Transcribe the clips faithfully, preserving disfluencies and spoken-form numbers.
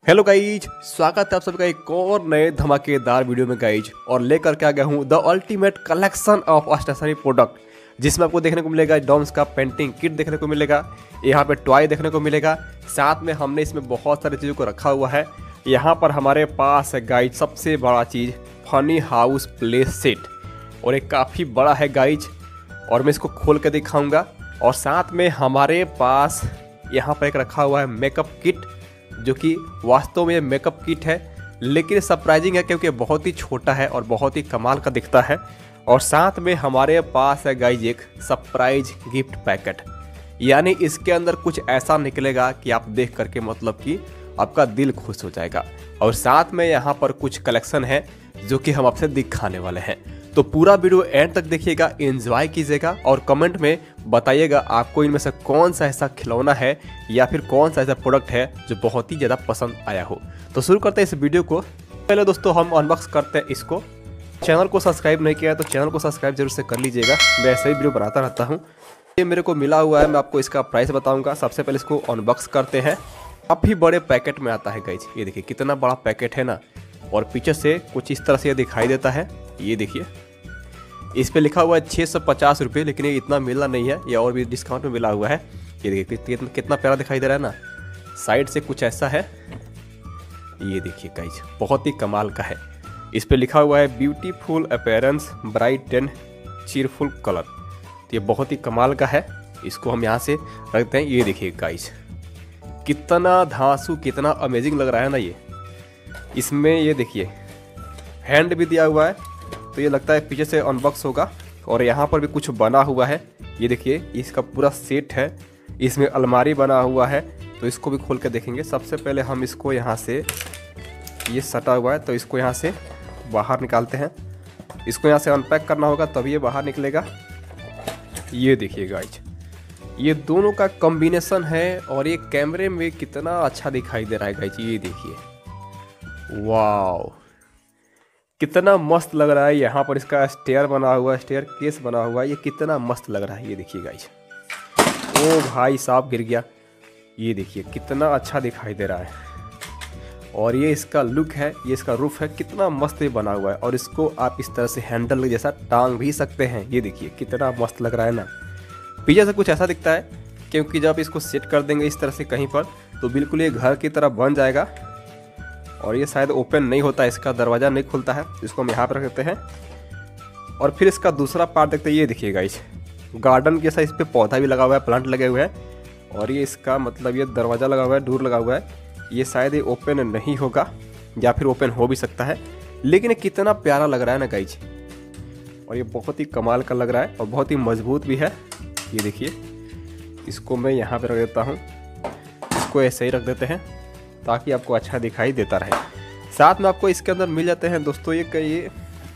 Hello guys, स्वागत है आप सबका एक और नए धमाकेदार वीडियो में गाइज। और लेकर के आ गया हूँ the ultimate collection of stationery product, जिसमें आपको देखने को मिलेगा डॉम्स का पेंटिंग किट देखने को मिलेगा, यहाँ पे टॉय देखने को मिलेगा। साथ में हमने इसमें बहुत सारी चीज़ों को रखा हुआ है। यहाँ पर हमारे पास है गाइज सबसे बड़ा चीज़ फनी हाउस प्ले सेट, और एक काफ़ी बड़ा है गाइज, और मैं इसको खोल के दिखाऊँगा। और साथ में हमारे पास यहाँ पर एक रखा हुआ है मेकअप किट, जो कि वास्तव में मेकअप किट है, लेकिन सरप्राइजिंग है क्योंकि बहुत ही छोटा है और बहुत ही कमाल का दिखता है। और साथ में हमारे पास है गाइज एक सरप्राइज गिफ्ट पैकेट, यानी इसके अंदर कुछ ऐसा निकलेगा कि आप देख करके मतलब कि आपका दिल खुश हो जाएगा। और साथ में यहाँ पर कुछ कलेक्शन है जो कि हम आपसे दिखाने वाले हैं। तो पूरा वीडियो एंड तक देखिएगा, एंजॉय कीजिएगा और कमेंट में बताइएगा आपको इनमें से कौन सा ऐसा खिलौना है या फिर कौन सा ऐसा प्रोडक्ट है जो बहुत ही ज़्यादा पसंद आया हो। तो शुरू करते हैं इस वीडियो को। पहले दोस्तों हम अनबॉक्स करते हैं इसको। चैनल को सब्सक्राइब नहीं किया है तो चैनल को सब्सक्राइब जरूर से कर लीजिएगा, मैं ऐसे ही वीडियो बनाता रहता हूँ। ये मेरे को मिला हुआ है, मैं आपको इसका प्राइस बताऊँगा। सबसे पहले इसको अनबॉक्स करते हैं। काफ़ी बड़े पैकेट में आता है गाइज, ये देखिए कितना बड़ा पैकेट है ना। और पीछे से कुछ इस तरह से ये दिखाई देता है, ये देखिए इस पे लिखा हुआ है छः सौ पचास रुपये, लेकिन ये इतना मिला नहीं है, ये और भी डिस्काउंट में मिला हुआ है। ये देखिए कितना कितना प्यारा दिखाई दे रहा है ना। साइड से कुछ ऐसा है, ये देखिए गाइज बहुत ही कमाल का है। इस पे लिखा हुआ है beautiful appearance bright and cheerful colour. तो ये बहुत ही कमाल का है, इसको हम यहाँ से रखते हैं। ये देखिए गाइज कितना धांसू, कितना अमेजिंग लग रहा है ना ये। इसमें ये देखिए हैंड भी दिया हुआ है, तो ये लगता है पीछे से अनबॉक्स होगा। और यहाँ पर भी कुछ बना हुआ है, ये देखिए इसका पूरा सेट है। इसमें अलमारी बना हुआ है, तो इसको भी खोल के देखेंगे। सबसे पहले हम इसको यहाँ से, ये सटा हुआ है तो इसको यहाँ से बाहर निकालते हैं। इसको यहाँ से अनपैक करना होगा तभी ये बाहर निकलेगा। ये देखिए गाइज ये दोनों का कॉम्बिनेशन है, और ये कैमरे में कितना अच्छा दिखाई दे रहा है गाइज। ये देखिए वाह कितना मस्त लग रहा है। यहाँ पर इसका स्टेयर बना हुआ है, स्टेयर केस बना हुआ है, ये कितना मस्त लग रहा है। ये देखिए गाइज, ओ भाई साहब गिर गया। ये देखिए कितना अच्छा दिखाई दे रहा है। और ये इसका लुक है, ये इसका रूफ है, कितना मस्त ये बना हुआ है। और इसको आप इस तरह से हैंडल जैसा टांग भी सकते हैं। ये देखिए कितना मस्त लग रहा है ना। पीछे से कुछ ऐसा दिखता है, क्योंकि जब इसको सेट कर देंगे इस तरह से कहीं पर, तो बिल्कुल ये घर की तरह बन जाएगा। और ये शायद ओपन नहीं होता, इसका दरवाज़ा नहीं खुलता है। इसको हम यहाँ पर रख देते हैं। और फिर इसका दूसरा पार्ट देखते हैं। ये देखिए गाइस गार्डन जैसा इस पर पौधा भी लगा हुआ है, प्लांट लगे हुए हैं। और ये इसका मतलब ये दरवाज़ा लगा हुआ है, डोर लगा हुआ है। ये शायद ये ओपन नहीं होगा, या फिर ओपन हो भी सकता है, लेकिन ये कितना प्यारा लग रहा है ना गाइज। और ये बहुत ही कमाल का लग रहा है और बहुत ही मजबूत भी है। ये देखिए इसको मैं यहाँ पर रख देता हूँ, इसको ऐसे ही रख देते हैं ताकि आपको अच्छा दिखाई देता रहे। साथ में आपको इसके अंदर मिल जाते हैं दोस्तों ये ये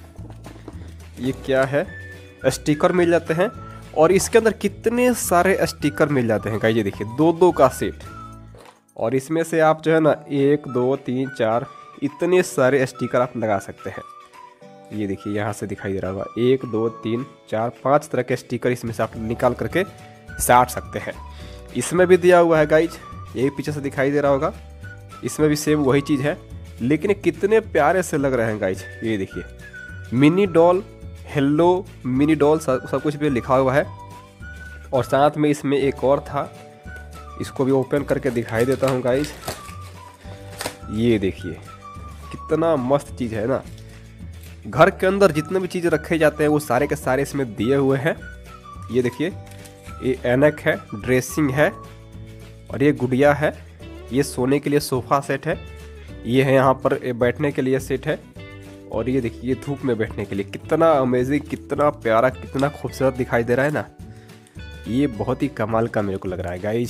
ये क्या है, स्टिकर मिल जाते हैं। और इसके अंदर कितने सारे स्टिकर मिल जाते हैं गाइस, ये देखिए दो दो का सेट। और इसमें से आप जो है ना एक दो तीन चार इतने सारे स्टिकर आप लगा सकते हैं। ये देखिए यहाँ से दिखाई दे रहा होगा, एक दो तीन चार पाँच तरह के स्टिकर इसमें से आप निकाल करके साट सकते हैं। इसमें भी दिया हुआ है गाइज, यही पीछे से दिखाई दे रहा होगा। इसमें भी सेम वही चीज़ है, लेकिन कितने प्यारे से लग रहे हैं गाइज। ये देखिए mini doll, hello mini doll, सब सब कुछ भी लिखा हुआ है। और साथ में इसमें एक और था, इसको भी ओपन करके दिखाई देता हूँ गाइज। ये देखिए कितना मस्त चीज़ है ना। घर के अंदर जितने भी चीज़ रखे जाते हैं वो सारे के सारे इसमें दिए हुए हैं। ये देखिए ये ऐनक है, ड्रेसिंग है, और ये गुड़िया है, ये सोने के लिए सोफ़ा सेट है, ये है यहाँ पर बैठने के लिए सेट है। और ये देखिए धूप में बैठने के लिए कितना अमेजिंग, कितना प्यारा, कितना खूबसूरत दिखाई दे रहा है ना। ये बहुत ही कमाल का मेरे को लग रहा है गाइज।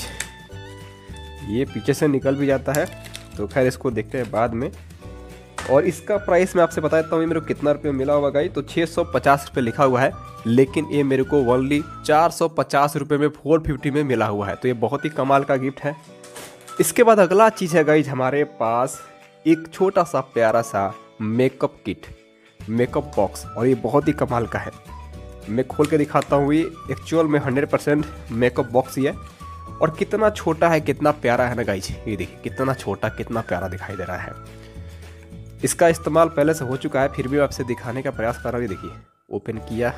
ये पीछे से निकल भी जाता है, तो खैर इसको देखते हैं बाद में। और इसका प्राइस मैं आपसे बता देता हूँ, ये मेरे को कितना रुपये मिला होगा गाइज। तो छः सौ पचास रुपये लिखा हुआ है, लेकिन ये मेरे को ओनली चार सौ पचास रुपये में फोर फिफ्टी में मिला हुआ है। तो ये बहुत ही कमाल का गिफ्ट है। इसके बाद अगला चीज़ है गाइज हमारे पास एक छोटा सा प्यारा सा मेकअप किट, मेकअप बॉक्स। और ये बहुत ही कमाल का है, मैं खोल के दिखाता हूँ। ये एक्चुअल में हंड्रेड परसेंट मेकअप बॉक्स ही है। और कितना छोटा है, कितना प्यारा है ना गाइज। ये देखिए कितना छोटा कितना प्यारा दिखाई दे रहा है। इसका इस्तेमाल पहले से हो चुका है, फिर भी आपसे दिखाने का प्रयास कर रहा हूँ। देखिए ओपन किया,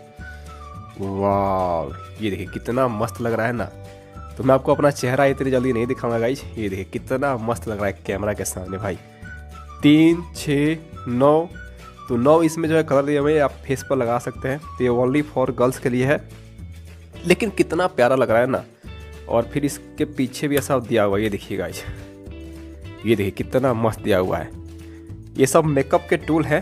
वाह ये देखिए कितना मस्त लग रहा है ना। तो मैं आपको अपना चेहरा इतनी जल्दी नहीं दिखाऊंगा गाइज। ये देखिए कितना मस्त लग रहा है कैमरा के सामने भाई। तीन छः नौ, तो नौ इसमें जो है कलर दिया हुआ है, आप फेस पर लगा सकते हैं। तो ये ओनली फॉर गर्ल्स के लिए है, लेकिन कितना प्यारा लग रहा है ना। और फिर इसके पीछे भी ऐसा दिया हुआ है, ये देखिए गाइज, ये देखिए कितना मस्त दिया हुआ है। ये सब मेकअप के टूल है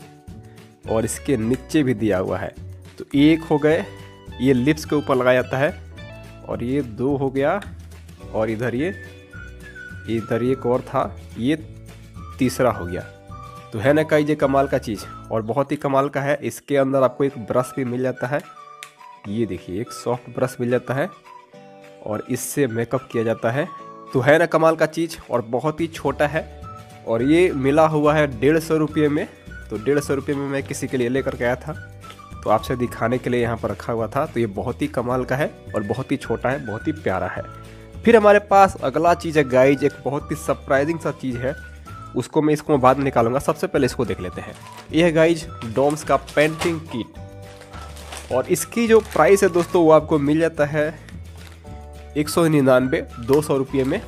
और इसके नीचे भी दिया हुआ है। तो एक हो गए, ये लिप्स के ऊपर लगाया जाता है, और ये दो हो गया, और इधर ये इधर एक और था, ये तीसरा हो गया। तो है ना कई ये कमाल का चीज़, और बहुत ही कमाल का है। इसके अंदर आपको एक ब्रश भी मिल जाता है, ये देखिए एक सॉफ्ट ब्रश मिल जाता है, और इससे मेकअप किया जाता है। तो है ना कमाल का चीज़, और बहुत ही छोटा है, और ये मिला हुआ है डेढ़ सौ रुपये में। तो डेढ़ सौ रुपये में मैं किसी के लिए लेकर के आया था, तो आपसे दिखाने के लिए यहाँ पर रखा हुआ था। तो ये बहुत ही कमाल का है और बहुत ही छोटा है, बहुत ही प्यारा है। फिर हमारे पास अगला चीज़ है गाइज, एक बहुत ही सरप्राइजिंग सा चीज़ है, उसको मैं इसको बाद में निकालूंगा। सबसे पहले इसको देख लेते हैं। ये है गाइज डॉम्स का पेंटिंग किट, और इसकी जो प्राइस है दोस्तों वो आपको मिल जाता है एक सौ निन्यानवे दो सौ रुपये में।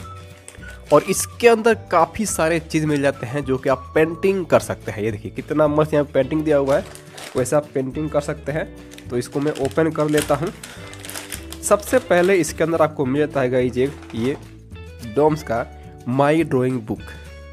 और इसके अंदर काफ़ी सारे चीज़ मिल जाते हैं जो कि आप पेंटिंग कर सकते हैं। ये देखिए कितना मस्त यहाँ पेंटिंग दिया हुआ है, वैसे आप पेंटिंग कर सकते हैं। तो इसको मैं ओपन कर लेता हूँ। सबसे पहले इसके अंदर आपको मिल जाता है गाइज ये डॉम्स का माई ड्राइंग बुक,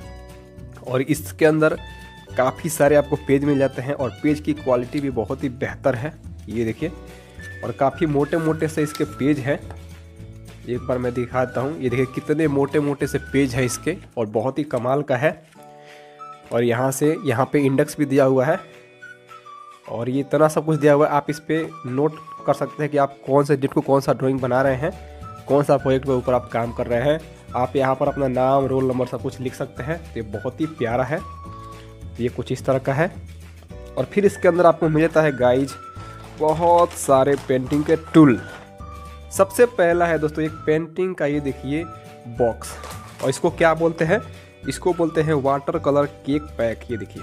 और इसके अंदर काफ़ी सारे आपको पेज मिल जाते हैं, और पेज की क्वालिटी भी बहुत ही बेहतर है। ये देखिए, और काफ़ी मोटे मोटे से इसके पेज हैं। एक बार मैं दिखाता हूँ, ये देखिए कितने मोटे मोटे से पेज है इसके, और बहुत ही कमाल का है। और यहाँ से यहाँ पे इंडेक्स भी दिया हुआ है, और ये इतना सब कुछ दिया हुआ है। आप इस पर नोट कर सकते हैं कि आप कौन से डेट को कौन सा ड्राइंग बना रहे हैं, कौन सा प्रोजेक्ट के ऊपर आप काम कर रहे हैं। आप यहाँ पर अपना नाम, रोल नंबर सब कुछ लिख सकते हैं। तो ये बहुत ही प्यारा है, ये कुछ इस तरह का है। और फिर इसके अंदर आपको मिल जाता है गाइज बहुत सारे पेंटिंग के टूल। सबसे पहला है दोस्तों एक पेंटिंग का, ये देखिए बॉक्स, और इसको क्या बोलते हैं, इसको बोलते हैं वाटर कलर केक पैक। ये देखिए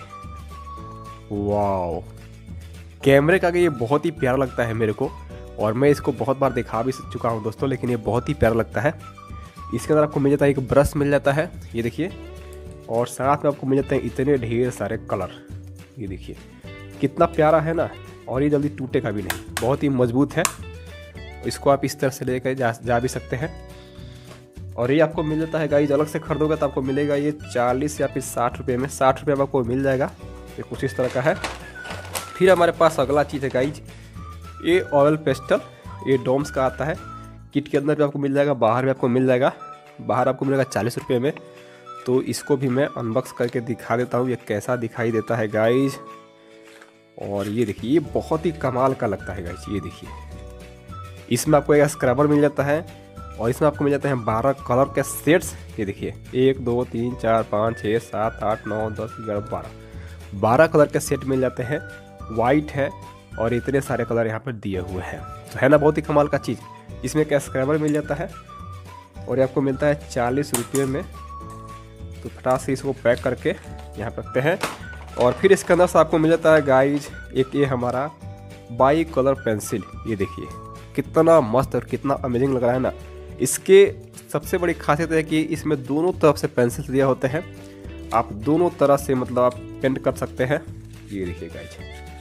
वाओ, कैमरे का ये बहुत ही प्यारा लगता है मेरे को, और मैं इसको बहुत बार दिखा भी चुका हूँ दोस्तों, लेकिन ये बहुत ही प्यारा लगता है। इसके अंदर आपको मिल जाता है एक ब्रश मिल जाता है, ये देखिए, और साथ में आपको मिल जाते हैं इतने ढेर सारे कलर। ये देखिए कितना प्यारा है ना, और ये जल्दी टूटेगा भी नहीं, बहुत ही मजबूत है। इसको आप इस तरह से लेकर जा, जा भी सकते हैं। और ये आपको मिल जाता है गाइज, अलग से खरीदोगे तो आपको मिलेगा ये चालीस या फिर साठ रुपये में, साठ रुपये में आपको मिल जाएगा। ये कुछ इस तरह का है। फिर हमारे पास अगला चीज़ है गाइज, ये ऑयल पेस्टल, ये डॉम्स का आता है। किट के अंदर भी आपको मिल जाएगा, बाहर भी आपको मिल जाएगा। बाहर आपको मिलेगा चालीस रुपये में। तो इसको भी मैं अनबॉक्स करके दिखा देता हूँ ये कैसा दिखाई देता है गाइज। और ये देखिए ये बहुत ही कमाल का लगता है गाइज। ये देखिए इसमें आपको एक स्क्रबर मिल जाता है, और इसमें आपको मिल जाते हैं बारह कलर के सेट्स। ये देखिए एक दो तीन चार पाँच छः सात आठ नौ दस ग्यारह बारह बारह कलर के सेट मिल जाते हैं। वाइट है, और इतने सारे कलर यहाँ पर दिए हुए हैं। तो है ना बहुत ही कमाल का चीज़। इसमें एक स्क्रबर मिल जाता है, और ये आपको मिलता है चालीस रुपये में। तो फटाक से इसको पैक करके यहाँ पर रखते हैं। और फिर इसके अंदर से आपको मिल जाता है गाइज एक ये हमारा बाई कलर पेंसिल। ये देखिए कितना मस्त और कितना अमेजिंग लग रहा है ना। इसके सबसे बड़ी खासियत है कि इसमें दोनों तरफ से पेंसिल दिए होते हैं, आप दोनों तरह से मतलब आप पेंट कर सकते हैं। ये देखिए गाइज,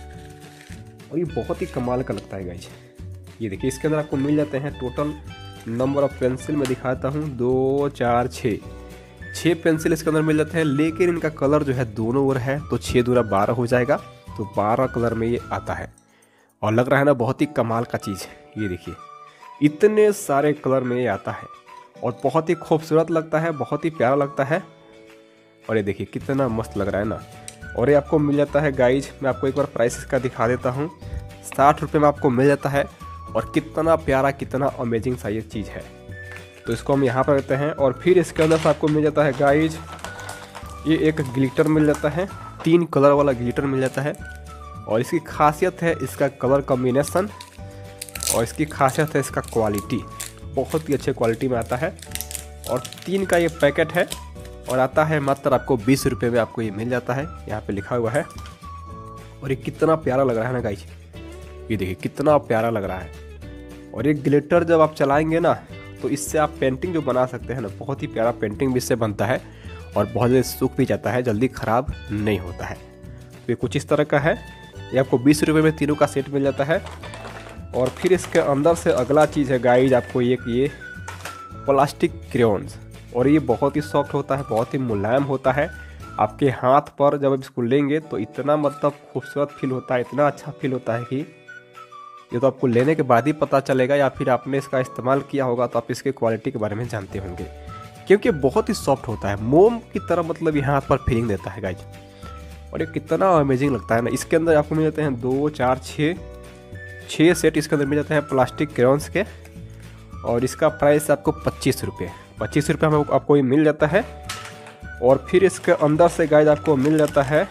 और ये बहुत ही कमाल का लगता है गाइज। ये देखिए इसके अंदर आपको मिल जाते हैं टोटल नंबर ऑफ पेंसिल मैं दिखाता हूँ, दो चार छः छः पेंसिल इसके अंदर मिल जाते हैं। लेकिन इनका कलर जो है दोनों ओर है, तो छः दूरा बारह हो जाएगा। तो बारह कलर में ये आता है, और लग रहा है ना बहुत ही कमाल का चीज़। ये देखिए इतने सारे कलर में ये आता है, और बहुत ही खूबसूरत लगता है, बहुत ही प्यारा लगता है। और ये देखिए कितना मस्त लग रहा है ना। और ये आपको मिल जाता है गाइज, मैं आपको एक बार प्राइस इसका दिखा देता हूँ। साठ रुपये में आपको मिल जाता है, और कितना प्यारा कितना अमेजिंग सा ये चीज़ है। तो इसको हम यहाँ पर रखते हैं। और फिर इसके अंदर से आपको मिल जाता है गाइज ये एक ग्लिटर मिल जाता है, तीन कलर वाला ग्लिटर मिल जाता है। और इसकी खासियत है इसका कलर कॉम्बिनेशन, और इसकी खासियत है इसका क्वालिटी। बहुत ही अच्छे क्वालिटी में आता है। और तीन का ये पैकेट है और आता है मात्र आपको बीस रुपये में आपको ये मिल जाता है, यहाँ पे लिखा हुआ है। और ये कितना प्यारा लग रहा है ना गाइस, ये देखिए कितना प्यारा लग रहा है। और ये ग्लिटर जब आप चलाएंगे ना तो इससे आप पेंटिंग जो बना सकते हैं ना, बहुत ही प्यारा पेंटिंग भी इससे बनता है और बहुत जल्दी सूख भी जाता है, जल्दी ख़राब नहीं होता है। तो ये कुछ इस तरह का है, ये आपको बीस रुपये में तीनों का सेट मिल जाता है। और फिर इसके अंदर से अगला चीज़ है गाइज आपको एक ये प्लास्टिक क्रेयॉन्स। और ये बहुत ही सॉफ्ट होता है, बहुत ही मुलायम होता है। आपके हाथ पर जब आप इसको लेंगे तो इतना मतलब खूबसूरत फील होता है, इतना अच्छा फील होता है कि ये तो आपको लेने के बाद ही पता चलेगा, या फिर आपने इसका इस्तेमाल किया होगा तो आप इसके क्वालिटी के बारे में जानते होंगे, क्योंकि बहुत ही सॉफ्ट होता है, मोम की तरह मतलब ये हाथ पर फीलिंग देता है गाइज। और ये कितना अमेजिंग लगता है ना। इसके अंदर आपको मिल जाते हैं दो चार छः छः सेट इसके अंदर मिल जाते हैं प्लास्टिक क्रेयॉन्स के। और इसका प्राइस आपको पच्चीस रुपये पच्चीस रुपये में आपको ये मिल जाता है। और फिर इसके अंदर से गाइज आपको मिल जाता है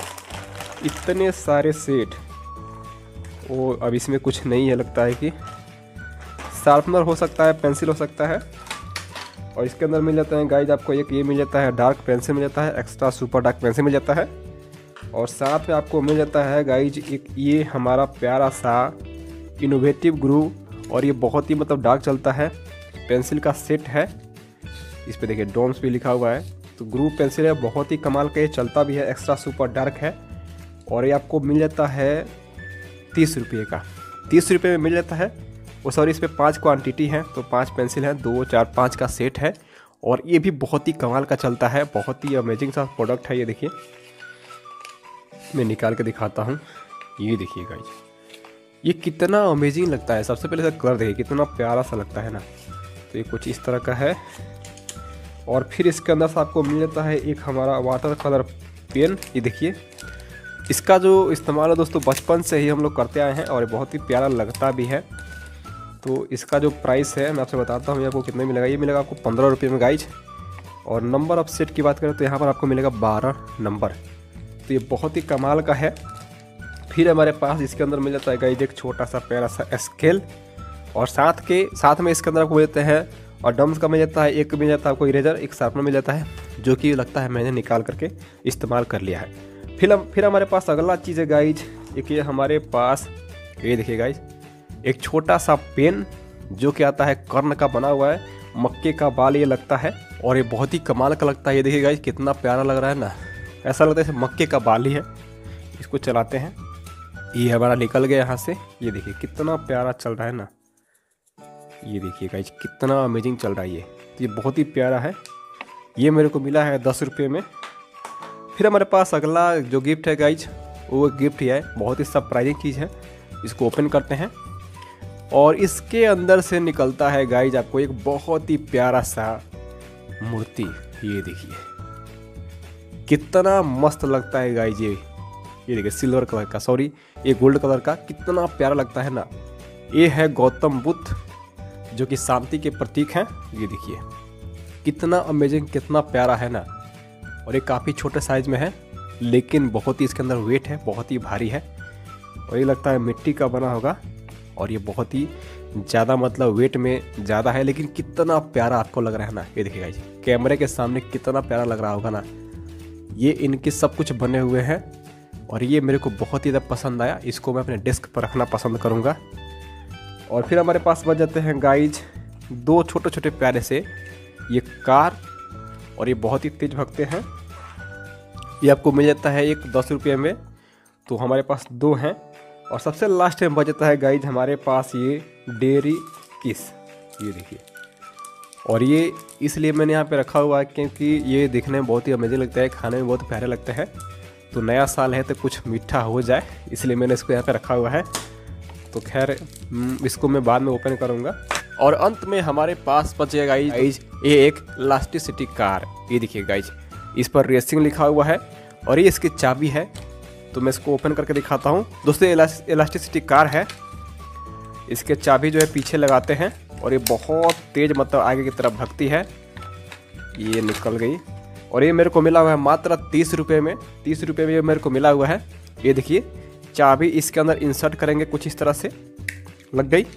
इतने सारे सेट। वो अब इसमें कुछ नहीं है, लगता है कि शार्पनर हो सकता है, पेंसिल हो सकता है। और इसके अंदर मिल जाता है गाइज आपको एक ये मिल जाता है डार्क पेंसिल मिल जाता है, एक्स्ट्रा सुपर डार्क पेंसिल मिल जाता है। और साथ में आपको मिल जाता है गाइज एक ये हमारा प्यारा सा इनोवेटिव ग्रू, और ये बहुत ही मतलब डार्क चलता है पेंसिल का सेट है। इस पे देखिए डोम्स भी लिखा हुआ है। तो ग्रू पेंसिल है, बहुत ही कमाल का, ये चलता भी है, एक्स्ट्रा सुपर डार्क है। और ये आपको मिल जाता है तीस रुपये का, तीस रुपये में मिल जाता है। और सॉरी इस पर पाँच क्वान्टिटी है, तो पाँच पेंसिल है, दो चार पाँच का सेट है। और ये भी बहुत ही कमाल का चलता है, बहुत ही अमेजिंग सा प्रोडक्ट है। ये देखिए मैं निकाल के दिखाता हूँ, ये देखिए गाइज ये कितना अमेजिंग लगता है। सबसे पहले इसका कलर देखिए कितना प्यारा सा लगता है ना। तो ये कुछ इस तरह का है। और फिर इसके अंदर से आपको मिल जाता है एक हमारा वाटर कलर पेन। ये देखिए इसका जो इस्तेमाल है दोस्तों बचपन से ही हम लोग करते आए हैं, और ये बहुत ही प्यारा लगता भी है। तो इसका जो प्राइस है मैं आपसे बताता हूँ, ये आपको कितने मिलेगा। ये मिलेगा आपको पंद्रह रुपये में गाइज। और नंबर ऑफ सेट की बात करें तो यहाँ पर आपको मिलेगा बारह नंबर। तो ये बहुत ही कमाल का है। फिर हमारे पास इसके अंदर मिल जाता है गाइज एक छोटा सा प्यारा सा स्केल। और साथ के साथ में इसके अंदर आपको मिल जाते हैं और डम्स का मिल जाता है, एक मिल जाता है आपको इरेजर, एक शार्पनर मिल जाता है, जो कि लगता है मैंने निकाल करके इस्तेमाल कर लिया है। फिर हम फिर हमारे पास अगला चीज़ है गाइज, एक ये हमारे पास ये देखिए गाइज एक छोटा सा पेन जो कि आता है कर्ण का बना हुआ है, मक्के का बाल ये लगता है। और ये बहुत ही कमाल का लगता है। ये देखिए गाइज कितना प्यारा लग रहा है ना, ऐसा लगता है जैसे मक्के का बाल ही है। इसको चलाते हैं, ये हमारा निकल गया यहाँ से। ये देखिए कितना प्यारा चल रहा है ना, ये देखिए गाइज कितना अमेजिंग चल रहा है ये। तो ये बहुत ही प्यारा है। ये मेरे को मिला है दस रुपये में। फिर हमारे पास अगला जो गिफ्ट है गाइज वो गिफ्ट ही है, बहुत ही सरप्राइजिंग चीज़ है। इसको ओपन करते हैं और इसके अंदर से निकलता है गाइज आपको एक बहुत ही प्यारा सा मूर्ति। ये देखिए कितना मस्त लगता है गाइज ये ये देखिए सिल्वर कलर का, सॉरी ये गोल्ड कलर का, कितना प्यारा लगता है ना। ये है गौतम बुद्ध जो कि शांति के प्रतीक हैं। ये देखिए कितना अमेजिंग, कितना प्यारा है ना। और ये काफ़ी छोटे साइज में है, लेकिन बहुत ही इसके अंदर वेट है, बहुत ही भारी है। और ये लगता है मिट्टी का बना होगा। और ये बहुत ही ज़्यादा मतलब वेट में ज़्यादा है, लेकिन कितना प्यारा आपको लग रहा है ना। ये देखिए गाइस कैमरे के सामने कितना प्यारा लग रहा होगा ना। ये इनके सब कुछ बने हुए हैं और ये मेरे को बहुत ही ज़्यादा पसंद आया। इसको मैं अपने डेस्क पर रखना पसंद करूँगा। और फिर हमारे पास बच जाते हैं गाइज दो छोटे छोटे प्यारे से ये कार, और ये बहुत ही तेज भगते हैं। ये आपको मिल जाता है एक दस रुपये में। तो हमारे पास दो हैं। और सबसे लास्ट में बच जाता है गाइज हमारे पास ये डेयरी किस। ये देखिए, और ये इसलिए मैंने यहाँ पे रखा हुआ है क्योंकि ये देखने में बहुत ही अमेजिंग लगता है, खाने में बहुत प्यारे लगते हैं। तो नया साल है तो कुछ मीठा हो जाए, इसलिए मैंने इसको यहाँ पे रखा हुआ है। तो खैर इसको मैं बाद में ओपन करूँगा। और अंत में हमारे पास बचे गाइज ये एक इलास्टिसिटी कार। ये देखिए गाइज इस पर रेसिंग लिखा हुआ है और ये इसकी चाबी है। तो मैं इसको ओपन करके दिखाता हूँ दोस्तों। इलास्टिसिटी कार है, इसके चाबी जो है पीछे लगाते हैं और ये बहुत तेज मतलब आगे की तरफ भगती है। ये निकल गई और ये मेरे को मिला हुआ है मात्र तीस रुपये में। तीस रुपये में ये मेरे को मिला हुआ है। ये देखिए चाबी इसके अंदर इंसर्ट करेंगे, कुछ इस तरह से लग गई।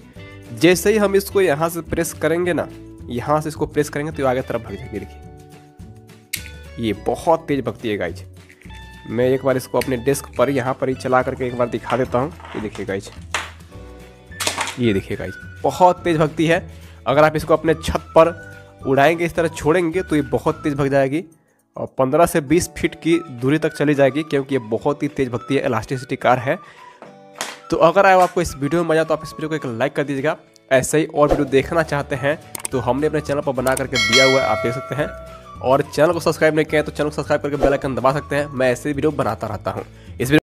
जैसे ही हम इसको यहाँ से प्रेस करेंगे ना, यहाँ से इसको प्रेस करेंगे तो ये आगे तरफ भाग जाएगी। देखिए ये बहुत तेज भगती है गाइज। मैं एक बार इसको अपने डेस्क पर यहाँ पर ही चला करके एक बार दिखा देता हूँ। ये देखिए गाइज, ये देखिए गाइज बहुत तेज भगती है। अगर आप इसको अपने छत पर उड़ाएंगे, इस तरह छोड़ेंगे तो ये बहुत तेज भग जाएगी और पंद्रह से बीस फीट की दूरी तक चली जाएगी, क्योंकि ये बहुत ही तेज भगती है, इलास्टिसिटी कार है। तो अगर आपको इस वीडियो में मजा तो आप इस वीडियो को एक लाइक कर दीजिएगा। ऐसे ही और वीडियो देखना चाहते हैं तो हमने अपने चैनल पर बना करके दिया हुआ है, आप देख सकते हैं। और चैनल को सब्सक्राइब नहीं किया है तो चैनल को सब्सक्राइब करके बेल आइकन दबा सकते हैं। मैं ऐसे वीडियो बनाता रहता हूँ। इस